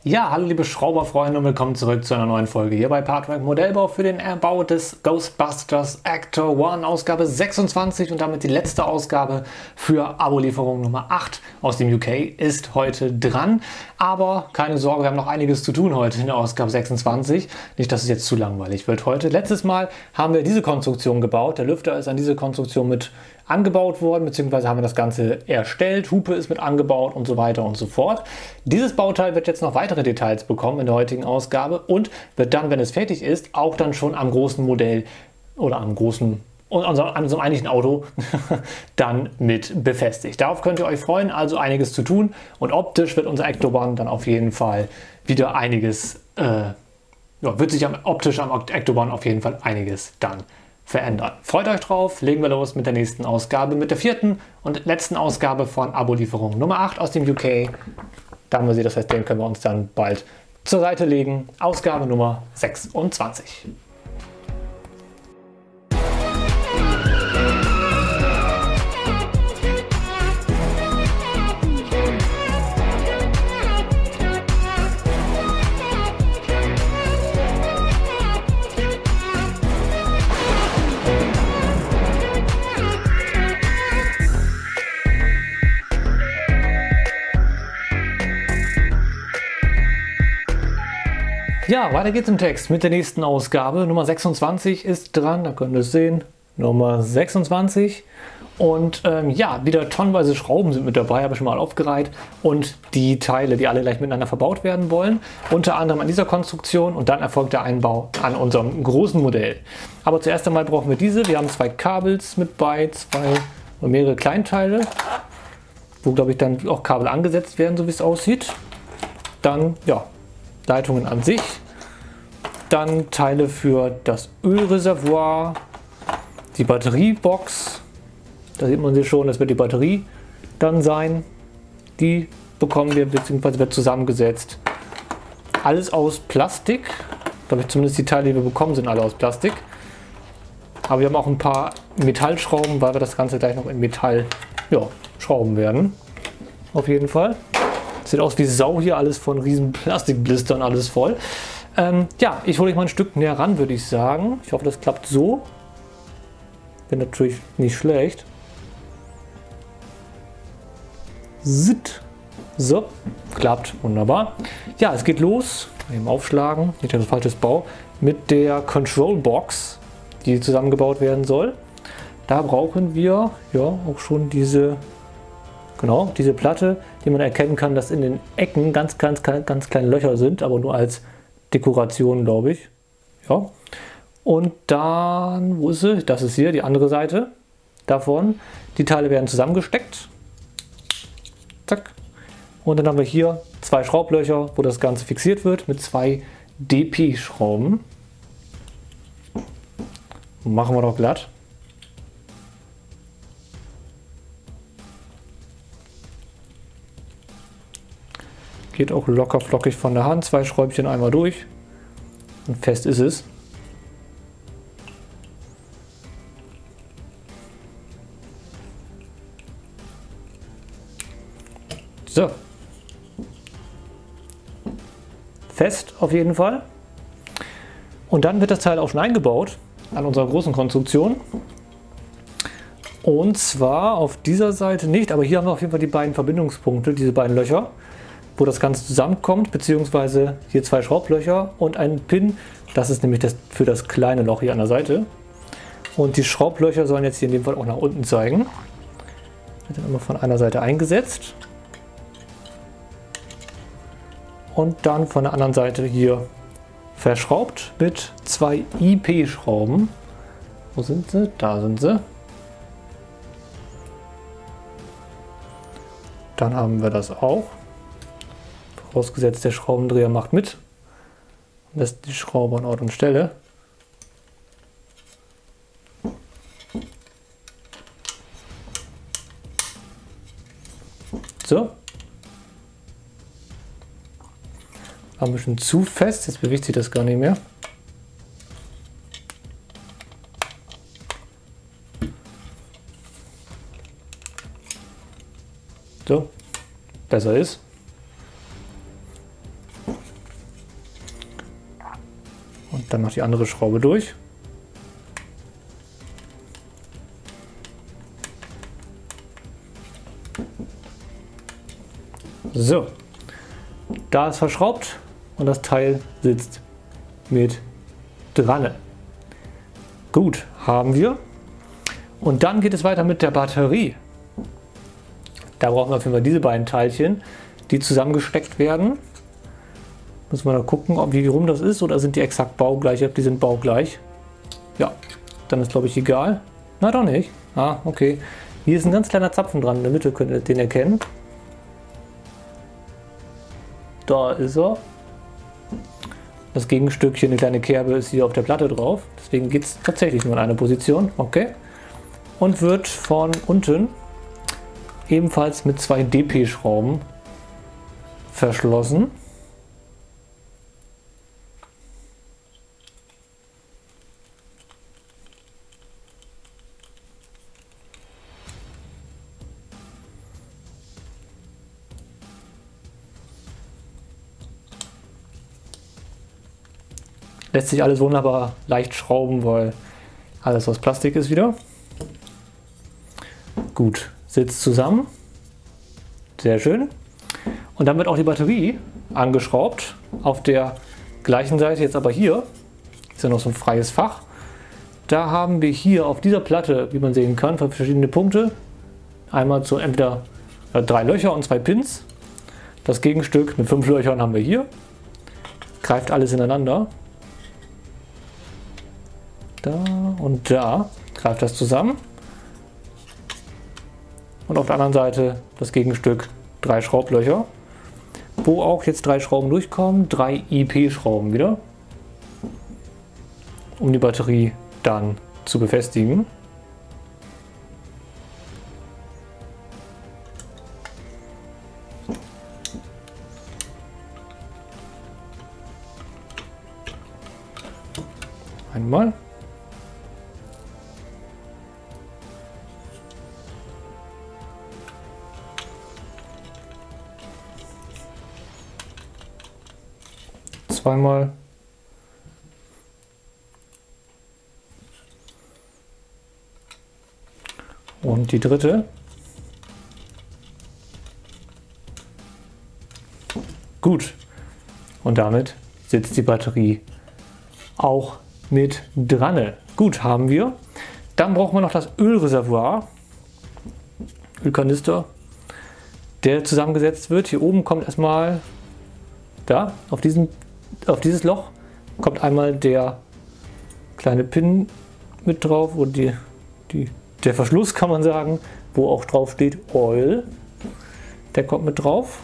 Ja, hallo liebe Schrauberfreunde und willkommen zurück zu einer neuen Folge hier bei Partwerk Modellbau für den Erbau des Ghostbusters Ecto One Ausgabe 26 und damit die letzte Ausgabe für Abo-Lieferung Nummer 8 aus dem UK ist heute dran. Aber keine Sorge, wir haben noch einiges zu tun heute in der Ausgabe 26. Nicht, dass es jetzt zu langweilig wird heute. Letztes Mal haben wir diese Konstruktion gebaut. Der Lüfter ist an diese Konstruktion mit angebaut worden, beziehungsweise haben wir das Ganze erstellt. Hupe ist mit angebaut und so weiter und so fort. Dieses Bauteil wird jetzt noch weitere Details bekommen in der heutigen Ausgabe und wird dann, wenn es fertig ist, auch dann schon am großen Modell oder am großen, an so einem eigentlichen Auto dann mit befestigt. Darauf könnt ihr euch freuen, also einiges zu tun und optisch wird unser Ecto One dann auf jeden Fall wieder einiges, wird sich optisch am Ecto One auf jeden Fall einiges dann verändern. Freut euch drauf, legen wir los mit der nächsten Ausgabe, mit der vierten und letzten Ausgabe von Abo-Lieferung Nummer 8 aus dem UK. Da haben wir sie, das heißt, den können wir uns dann bald zur Seite legen. Ausgabe Nummer 26. Ja, weiter geht's im Text mit der nächsten Ausgabe. Nummer 26 ist dran, da könnt ihr es sehen. Nummer 26. Und ja, wieder tonnenweise Schrauben sind mit dabei, habe ich schon mal aufgereiht. Und die Teile, die alle gleich miteinander verbaut werden wollen. Unter anderem an dieser Konstruktion und dann erfolgt der Einbau an unserem großen Modell. Aber zuerst einmal brauchen wir diese. Wir haben zwei Kabels mit bei, mehrere Kleinteile, wo glaube ich dann auch Kabel angesetzt werden, so wie es aussieht. Dann, ja, Leitungen an sich, dann Teile für das Ölreservoir, die Batteriebox, da sieht man sie schon, das wird die Batterie dann sein, die bekommen wir bzw. wird zusammengesetzt. Alles aus Plastik, glaube ich, zumindest die Teile, die wir bekommen, sind alle aus Plastik. Aber wir haben auch ein paar Metallschrauben, weil wir das Ganze gleich noch in Metall schrauben werden, auf jeden Fall. Sieht aus wie Sau hier, alles von riesen Plastikblistern, alles voll. Ja, ich hole euch mal ein Stück näher ran, würde ich sagen. Ich hoffe, das klappt so. Wäre natürlich nicht schlecht. So, klappt wunderbar. Ja, es geht los. Eben aufschlagen, nicht das falsches Bau. Mit der Control Box, die zusammengebaut werden soll. Da brauchen wir ja auch schon diese Platte, die man erkennen kann, dass in den Ecken ganz kleine Löcher sind, aber nur als Dekoration, glaube ich. Ja. Und dann, wo ist sie? Das ist hier die andere Seite davon. Die Teile werden zusammengesteckt. Zack. Und dann haben wir hier zwei Schraublöcher, wo das Ganze fixiert wird mit zwei DP-Schrauben. Machen wir doch glatt. Geht auch locker flockig von der Hand. Zwei Schräubchen einmal durch und fest ist es. So. Fest auf jeden Fall. Und dann wird das Teil auch schon eingebaut an unserer großen Konstruktion. Und zwar auf dieser Seite nicht, aber hier haben wir auf jeden Fall die beiden Verbindungspunkte, diese beiden Löcher, wo das Ganze zusammenkommt, beziehungsweise hier zwei Schraublöcher und ein Pin. Das ist nämlich das für das kleine Loch hier an der Seite. Und die Schraublöcher sollen jetzt hier in dem Fall auch nach unten zeigen. Wird dann immer von einer Seite eingesetzt. Und dann von der anderen Seite hier verschraubt mit zwei IP-Schrauben. Wo sind sie? Da sind sie. Dann haben wir das auch. Vorausgesetzt, der Schraubendreher macht mit und lässt die Schraube an Ort und Stelle. So. War ein bisschen zu fest, jetzt bewegt sich das gar nicht mehr. So, besser ist. Dann noch die andere Schraube durch. So, da ist verschraubt und das Teil sitzt mit dran. Gut, haben wir. Und dann geht es weiter mit der Batterie. Da brauchen wir auf jeden Fall diese beiden Teilchen, die zusammengesteckt werden. Muss man da gucken, ob wie rum das ist oder sind die exakt baugleich. Ich glaube, die sind baugleich. Ja, dann ist glaube ich egal. Na doch nicht. Ah, okay. Hier ist ein ganz kleiner Zapfen dran. In der Mitte könnt ihr den erkennen. Da ist er. Das Gegenstückchen, eine kleine Kerbe, ist hier auf der Platte drauf. Deswegen geht es tatsächlich nur in eine Position. Okay. Und wird von unten ebenfalls mit 2 DP-Schrauben verschlossen. Lässt sich alles wunderbar leicht schrauben, weil alles aus Plastik ist wieder. Gut, sitzt zusammen. Sehr schön. Und dann wird auch die Batterie angeschraubt. Auf der gleichen Seite, jetzt aber hier, ist ja noch so ein freies Fach. Da haben wir hier auf dieser Platte, wie man sehen kann, verschiedene Punkte. Einmal zu entweder 3 Löcher und 2 Pins. Das Gegenstück mit 5 Löchern haben wir hier. Greift alles ineinander. Da und da greift das zusammen. Und auf der anderen Seite das Gegenstück 3 Schraublöcher, wo auch jetzt 3 Schrauben durchkommen, 3 IP-Schrauben wieder, um die Batterie dann zu befestigen. Einmal. Zweimal. Und die dritte. Gut. Und damit sitzt die Batterie auch mit dran. Gut, haben wir. Dann brauchen wir noch das Ölreservoir, Ölkanister, der zusammengesetzt wird. Hier oben kommt erstmal, da, auf dieses Loch kommt einmal der kleine Pin mit drauf und der Verschluss, kann man sagen, wo auch drauf steht Oil. Der kommt mit drauf.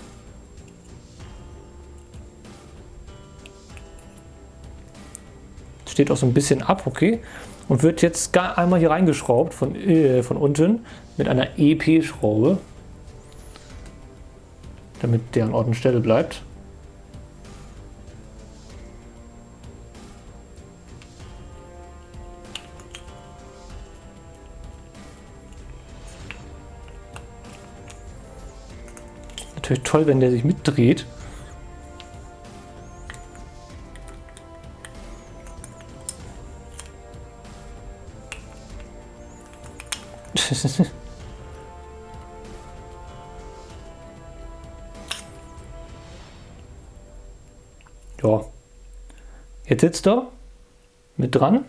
Steht auch so ein bisschen ab, okay. Und wird jetzt einmal hier reingeschraubt von unten mit einer EP-Schraube, damit der an Ort und Stelle bleibt. Natürlich toll, wenn der sich mitdreht. Ja, jetzt sitzt er mit dran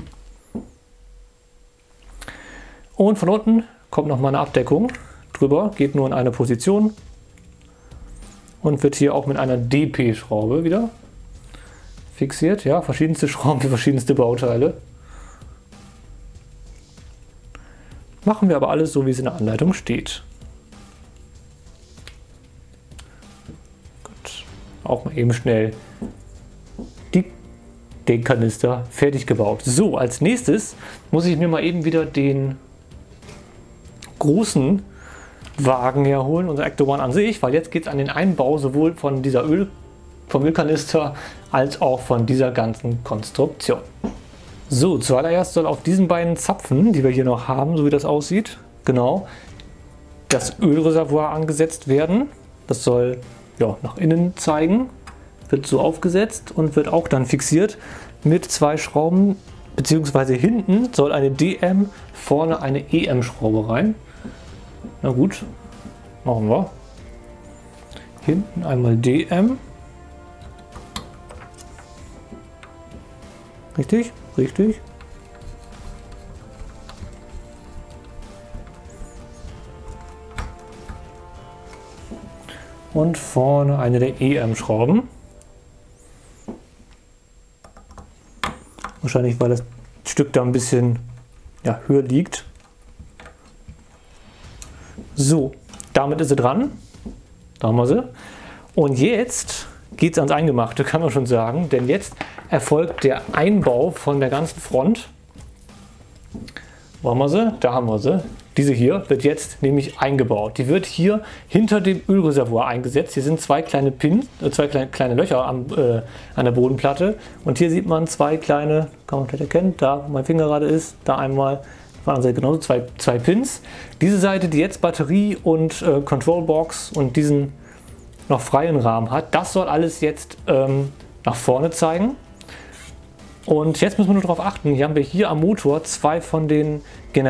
und von unten kommt noch mal eine Abdeckung drüber, geht nur in eine Position und wird hier auch mit einer DP-Schraube wieder fixiert. Ja, verschiedenste Schrauben für verschiedenste Bauteile. Machen wir aber alles so, wie es in der Anleitung steht. Gut, auch mal eben schnell den Kanister fertig gebaut. So, als nächstes muss ich mir mal eben wieder den großen Wagen herholen, unser Ecto One an sich, weil jetzt geht es an den Einbau sowohl von dieser vom Ölkanister als auch von dieser ganzen Konstruktion. So, zuallererst soll auf diesen beiden Zapfen, die wir hier noch haben, so wie das aussieht, genau, das Ölreservoir angesetzt werden. Das soll ja nach innen zeigen, wird so aufgesetzt und wird auch dann fixiert mit 2 Schrauben, beziehungsweise hinten soll eine DM, vorne eine EM-Schraube rein. Na gut, machen wir. Hinten einmal DM. Richtig, richtig. Und vorne eine der EM-Schrauben. Wahrscheinlich, weil das Stück da ein bisschen höher liegt. So, damit ist sie dran. Da haben wir sie. Und jetzt geht es ans Eingemachte, kann man schon sagen. Denn jetzt erfolgt der Einbau von der ganzen Front. Wo haben wir sie? Da haben wir sie. Diese hier wird jetzt nämlich eingebaut. Die wird hier hinter dem Ölreservoir eingesetzt. Hier sind 2 kleine Pins, 2 kleine Löcher an der Bodenplatte. Und hier sieht man 2 kleine, kann man vielleicht erkennen, da wo mein Finger gerade ist, da einmal, auf der anderen Seite genauso 2 Pins. Diese Seite, die jetzt Batterie und Controlbox und diesen noch freien Rahmen hat, das soll alles jetzt nach vorne zeigen. Und jetzt müssen wir nur darauf achten, hier haben wir hier am Motor 2 von den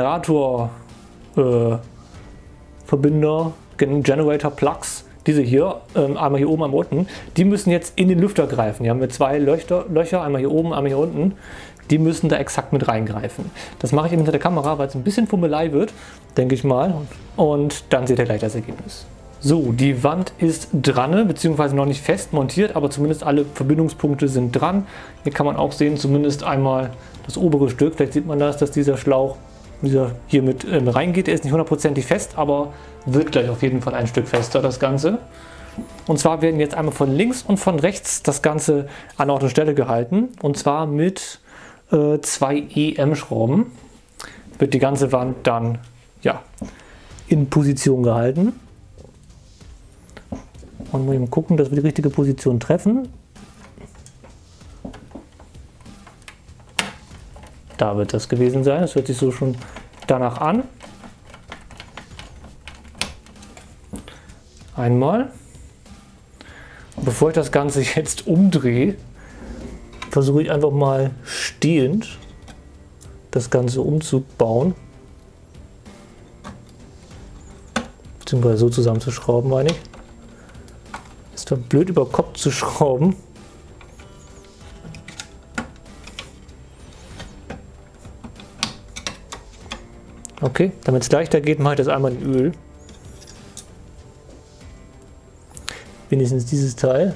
Verbinder, Generator Plugs, diese hier, einmal hier oben, einmal unten, die müssen jetzt in den Lüfter greifen. Hier haben wir 2 Löcher, einmal hier oben, einmal hier unten, die müssen da exakt mit reingreifen. Das mache ich eben hinter der Kamera, weil es ein bisschen Fummelei wird, denke ich mal, und dann seht ihr gleich das Ergebnis. So, die Wand ist dran, beziehungsweise noch nicht fest montiert, aber zumindest alle Verbindungspunkte sind dran. Hier kann man auch sehen, zumindest einmal das obere Stück, vielleicht sieht man das, dass dieser Schlauch hier mit reingeht. Er ist nicht hundertprozentig fest, aber wird gleich auf jeden Fall ein Stück fester, das Ganze. Und zwar werden jetzt einmal von links und von rechts das Ganze an Ort und Stelle gehalten. Und zwar mit 2 EM-Schrauben wird die ganze Wand dann in Position gehalten. Und mal eben gucken, dass wir die richtige Position treffen. Da wird das gewesen sein. Das hört sich so schon danach an. Einmal. Und bevor ich das Ganze jetzt umdrehe, versuche ich einfach mal stehend das Ganze umzubauen. Beziehungsweise so zusammenzuschrauben, meine ich. Ist doch blöd über Kopf zu schrauben. Okay, damit es leichter geht, mache ich das einmal in Öl. Wenigstens dieses Teil.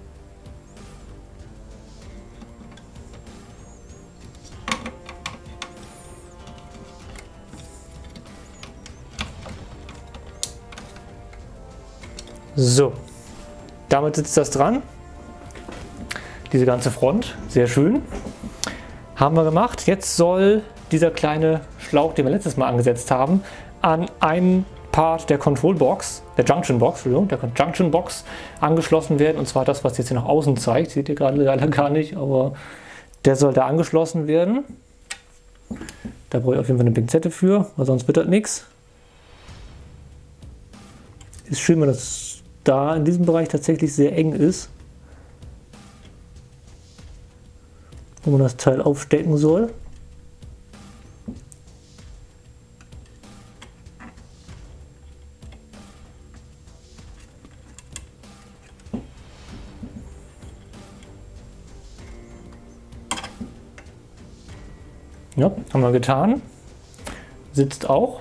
So, damit sitzt das dran. Diese ganze Front, sehr schön. Haben wir gemacht. Jetzt soll dieser kleine Schlauch, den wir letztes Mal angesetzt haben, an einen Part der Controlbox, der Junction Box angeschlossen werden. Und zwar das, was jetzt hier nach außen zeigt. Seht ihr gerade leider gar nicht, aber der soll da angeschlossen werden. Da brauche ich auf jeden Fall eine Pinzette für, weil sonst wird das nichts. Ist schön, wenn das da in diesem Bereich tatsächlich sehr eng ist, wo man das Teil aufstecken soll. Ja, haben wir getan. Sitzt auch.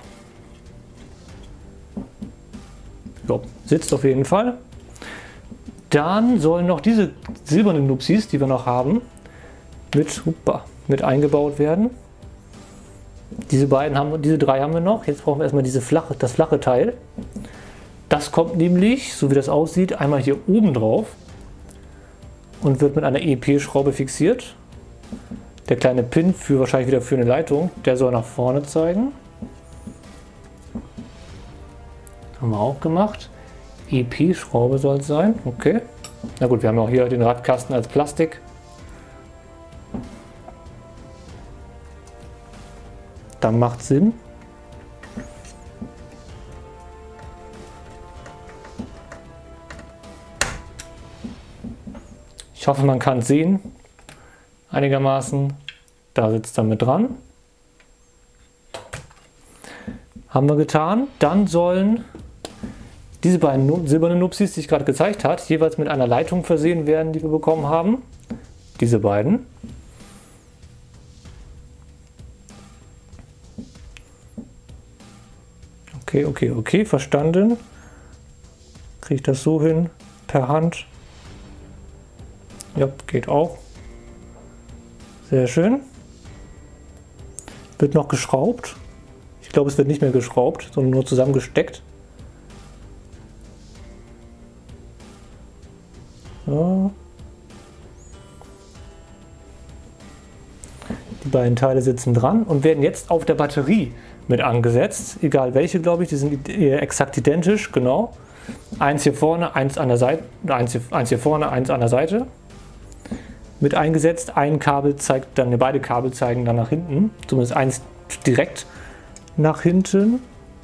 Ja, sitzt auf jeden Fall. Dann sollen noch diese silbernen Nupsis, die wir noch haben, mit eingebaut werden. Diese drei haben wir noch. Jetzt brauchen wir erstmal das flache Teil. Das kommt nämlich, so wie das aussieht, einmal hier oben drauf und wird mit einer EP-Schraube fixiert. Der kleine Pin wahrscheinlich wieder für eine Leitung, der soll nach vorne zeigen. Haben wir auch gemacht. EP-Schraube soll es sein. Okay. Na gut, wir haben auch hier den Radkasten als Plastik. Dann macht Sinn. Ich hoffe, man kann es sehen. einigermaßen. Da sitzt er mit dran. Haben wir getan. Dann sollen diese beiden silbernen Nupsis, die ich gerade gezeigt habe, jeweils mit einer Leitung versehen werden, die wir bekommen haben. Diese beiden. Okay, verstanden. Kriege ich das so hin? Per Hand? Ja, geht auch. Sehr schön. Wird noch geschraubt. Ich glaube, es wird nicht mehr geschraubt, sondern nur zusammengesteckt. So. Die beiden Teile sitzen dran und werden jetzt auf der Batterie mit angesetzt. Egal welche, glaube ich, die sind exakt identisch, genau. Eins hier vorne, eins an der Seite, eins hier vorne, eins an der Seite. Mit eingesetzt. Ein Kabel zeigt dann, beide Kabel zeigen dann nach hinten. Zumindest eins direkt nach hinten.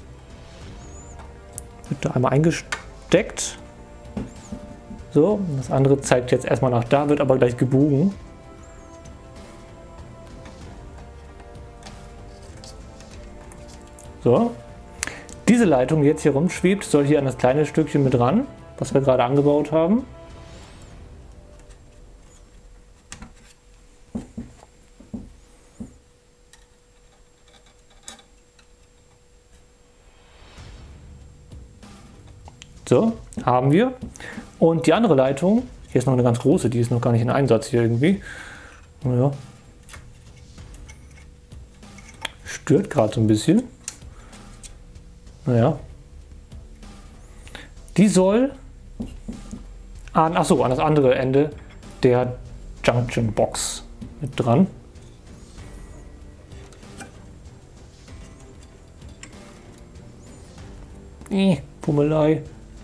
Wird da einmal eingesteckt. So, das andere zeigt jetzt erstmal nach da, wird aber gleich gebogen. So. Diese Leitung, die jetzt hier rumschwebt, soll hier an das kleine Stückchen mit ran, was wir gerade angebaut haben. So, haben wir. Und die andere Leitung, hier ist noch eine ganz große, die ist noch gar nicht in Einsatz hier irgendwie. Naja. Stört gerade so ein bisschen. Naja. Die soll an das andere Ende der Junction Box mit dran. Pummelei.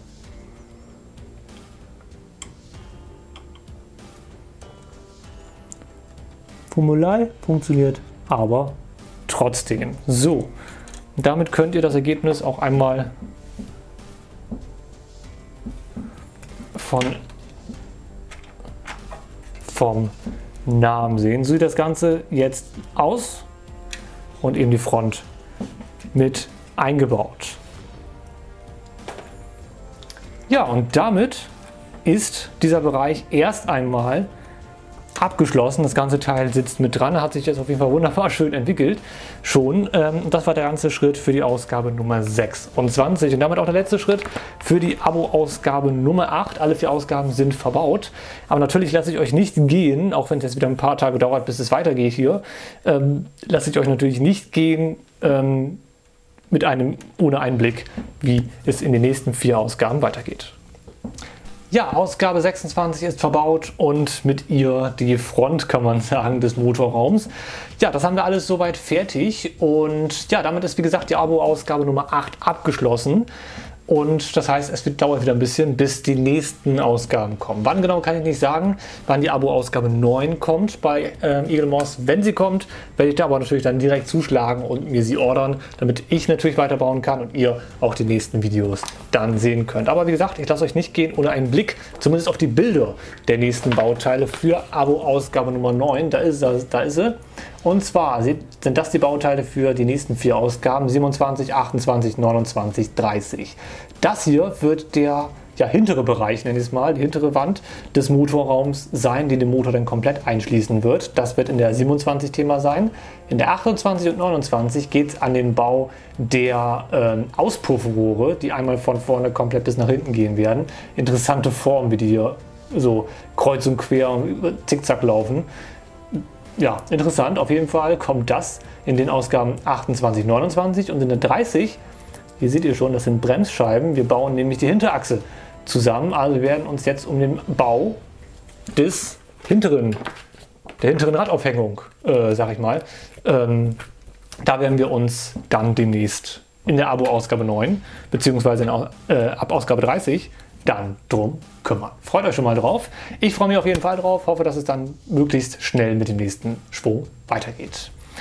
Pummelei funktioniert aber trotzdem. So, damit könnt ihr das Ergebnis auch einmal vom Namen sehen. So sieht das Ganze jetzt aus und eben die Front mit eingebaut. Ja, und damit ist dieser Bereich erst einmal abgeschlossen. Das ganze Teil sitzt mit dran, hat sich jetzt auf jeden Fall wunderbar schön entwickelt. Schon. Das war der ganze Schritt für die Ausgabe Nummer 26 und damit auch der letzte Schritt für die Abo-Ausgabe Nummer 8. Alle 4 Ausgaben sind verbaut. Aber natürlich lasse ich euch nicht gehen, auch wenn es jetzt wieder ein paar Tage dauert, bis es weitergeht hier, lasse ich euch natürlich nicht gehen ohne Einblick, wie es in den nächsten 4 Ausgaben weitergeht. Ja, Ausgabe 26 ist verbaut und mit ihr die Front, kann man sagen, des Motorraums. Ja, das haben wir alles soweit fertig und ja, damit ist wie gesagt die Abo-Ausgabe Nummer 8 abgeschlossen. Und das heißt, es dauert wieder ein bisschen, bis die nächsten Ausgaben kommen. Wann genau kann ich nicht sagen, wann die Abo-Ausgabe 9 kommt bei Eaglemoss. Wenn sie kommt, werde ich da aber natürlich dann direkt zuschlagen und mir sie ordern, damit ich natürlich weiterbauen kann und ihr auch die nächsten Videos dann sehen könnt. Aber wie gesagt, ich lasse euch nicht gehen ohne einen Blick, zumindest auf die Bilder der nächsten Bauteile für Abo-Ausgabe Nummer 9. Da ist sie. Und zwar sind das die Bauteile für die nächsten 4 Ausgaben, 27, 28, 29, 30. Das hier wird der hintere Bereich, nenne ich es mal, die hintere Wand des Motorraums sein, die den Motor dann komplett einschließen wird. Das wird in der 27 Thema sein. In der 28 und 29 geht es an den Bau der Auspuffrohre, die einmal von vorne komplett bis nach hinten gehen werden. Interessante Form, wie die hier so kreuz und quer und zickzack laufen. Ja, interessant. Auf jeden Fall kommt das in den Ausgaben 28, 29 und in der 30. Hier seht ihr schon, das sind Bremsscheiben. Wir bauen nämlich die Hinterachse zusammen. Also wir werden uns jetzt um den Bau der hinteren Radaufhängung, sag ich mal, da werden wir uns dann demnächst in der Abo-Ausgabe 9 beziehungsweise ab Ausgabe 30 dann drum kümmern. Freut euch schon mal drauf. Ich freue mich auf jeden Fall drauf. Hoffe, dass es dann möglichst schnell mit dem nächsten Schwung weitergeht.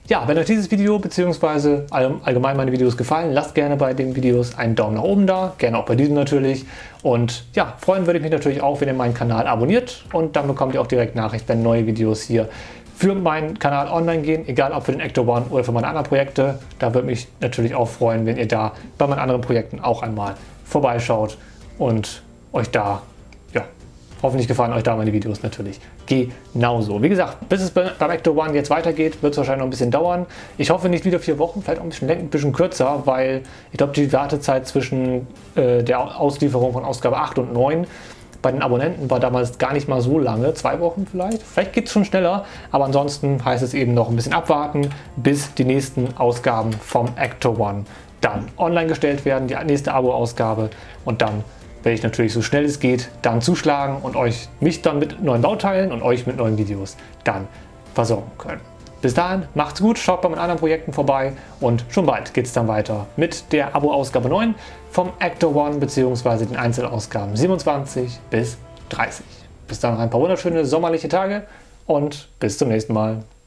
Ja, wenn euch dieses Video bzw. allgemein meine Videos gefallen, lasst gerne bei den Videos einen Daumen nach oben da, gerne auch bei diesem natürlich. Und ja, freuen würde ich mich natürlich auch, wenn ihr meinen Kanal abonniert und dann bekommt ihr auch direkt Nachricht, wenn neue Videos hier für meinen Kanal online gehen, egal ob für den Ecto One oder für meine anderen Projekte. Da würde mich natürlich auch freuen, wenn ihr da bei meinen anderen Projekten auch einmal vorbeischaut und euch da, ja, hoffentlich gefallen euch da meine Videos natürlich genauso. Wie gesagt, bis es beim Ecto One jetzt weitergeht, wird es wahrscheinlich noch ein bisschen dauern. Ich hoffe nicht wieder 4 Wochen, vielleicht auch ein bisschen kürzer, weil ich glaube, die Wartezeit zwischen der Auslieferung von Ausgabe 8 und 9 bei den Abonnenten war damals gar nicht mal so lange, 2 Wochen vielleicht. Vielleicht geht es schon schneller, aber ansonsten heißt es eben noch ein bisschen abwarten, bis die nächsten Ausgaben vom Ecto One dann online gestellt werden, die nächste Abo-Ausgabe, und dann werde ich natürlich so schnell es geht dann zuschlagen und mich dann mit neuen Bauteilen und euch mit neuen Videos dann versorgen können. Bis dahin, macht's gut, schaut bei meinen anderen Projekten vorbei und schon bald geht es dann weiter mit der Abo-Ausgabe 9 vom Ecto One bzw. den Einzelausgaben 27 bis 30. Bis dann noch ein paar wunderschöne sommerliche Tage und bis zum nächsten Mal.